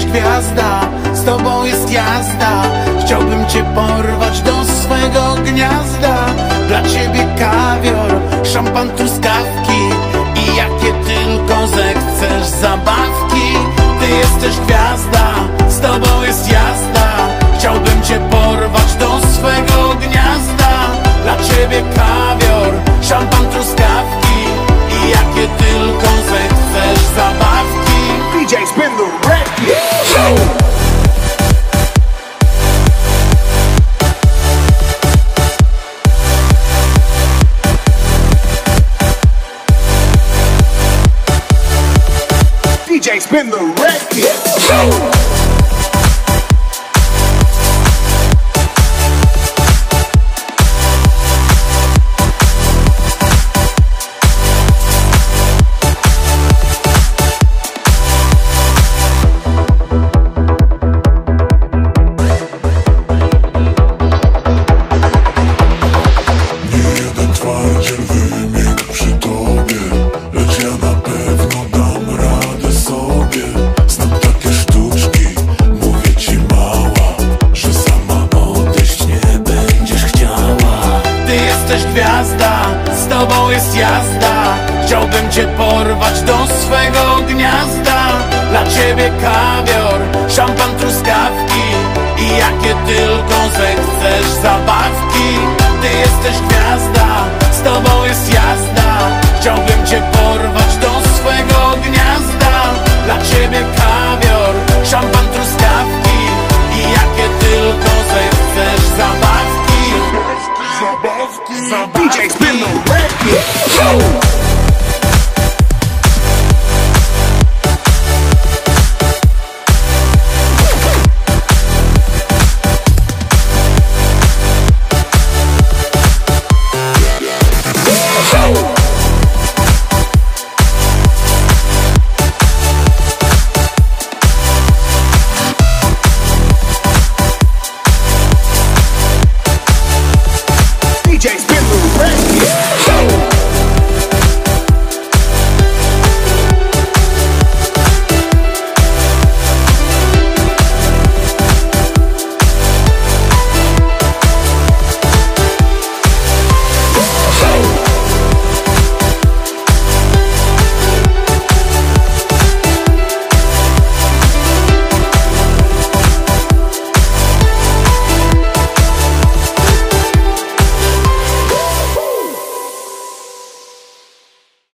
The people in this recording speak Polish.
gwiazda, z tobą jest jazda. Chciałbym cię porwać do swego gniazda. Dla ciebie kawior, szampan, truskawki i jakie tylko zechcesz zabawki. Ty jesteś gwiazda, z tobą jest jazda. Chciałbym cię porwać do swego gniazda. Dla ciebie kawior, szampan, truskawki i jakie tylko zechcesz zabawki. DJ spin the record. DJ spin the record. Gwiazda, z tobą jest jazda. Chciałbym cię porwać do swego gniazda. Dla ciebie kawior, szampan, truskawki i jakie tylko zechcesz zabawki. Ty jesteś gwiazda, z tobą jest jazda.